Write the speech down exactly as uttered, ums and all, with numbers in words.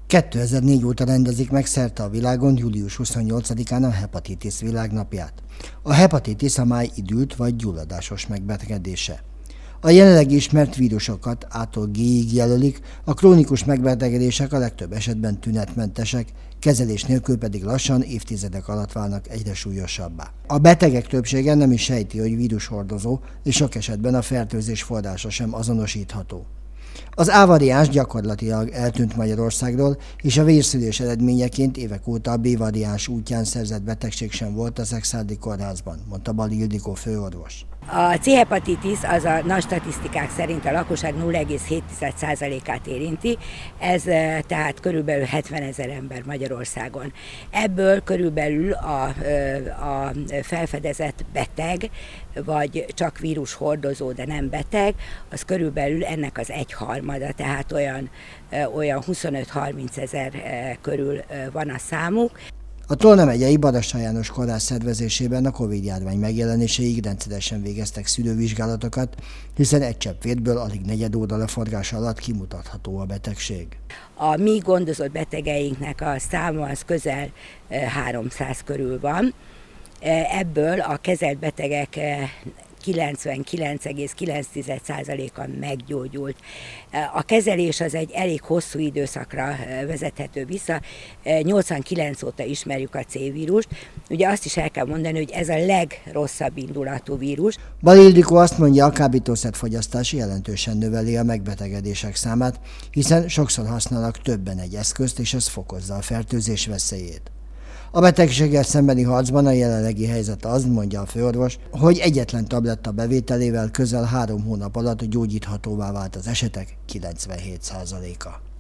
kétezer-négy óta rendezik meg szerte a világon július huszonnyolcadikán a hepatitis világnapját. A hepatitis a máj idült vagy gyulladásos megbetegedése. A jelenleg ismert vírusokat A-tól G-ig jelölik, a krónikus megbetegedések a legtöbb esetben tünetmentesek, kezelés nélkül pedig lassan évtizedek alatt válnak egyre súlyosabbá. A betegek többsége nem is sejti, hogy vírushordozó, és sok esetben a fertőzés forrása sem azonosítható. Az A-variáns gyakorlatilag eltűnt Magyarországról, és a vérszűrés eredményeként évek óta a B-variáns útján szerzett betegség sem volt a Szekszárdi kórházban, mondta Bali Ildikó főorvos. A C-hepatitis az a nagy statisztikák szerint a lakosság nulla egész hét százalékát érinti, ez tehát körülbelül hetvenezer ember Magyarországon. Ebből körülbelül a, a felfedezett beteg, vagy csak vírushordozó, de nem beteg, az körülbelül ennek az egyharmada, tehát olyan, olyan huszonöt-harminc ezer körül van a számuk. A Tolna megyei Badassai János Kórház szervezésében a Covid-járvány megjelenéséig rendszeresen végeztek szűrővizsgálatokat, hiszen egy csepp vérből alig negyed óra leforgása alatt kimutatható a betegség. A mi gondozott betegeinknek a száma az közel háromszáz körül van. Ebből a kezelt betegek kilencvenkilenc egész kilenc százaléka meggyógyult. A kezelés az egy elég hosszú időszakra vezethető vissza. nyolcvankilenc óta ismerjük a C-vírust. Ugye azt is el kell mondani, hogy ez a legrosszabb indulatú vírus. Bali Ildikó azt mondja, a kábítószerfogyasztás jelentősen növeli a megbetegedések számát, hiszen sokszor használnak többen egy eszközt, és ez fokozza a fertőzés veszélyét. A betegséggel szembeni harcban a jelenlegi helyzet az, mondja a főorvos, hogy egyetlen tabletta bevételével közel három hónap alatt gyógyíthatóvá vált az esetek kilencvenhét százaléka.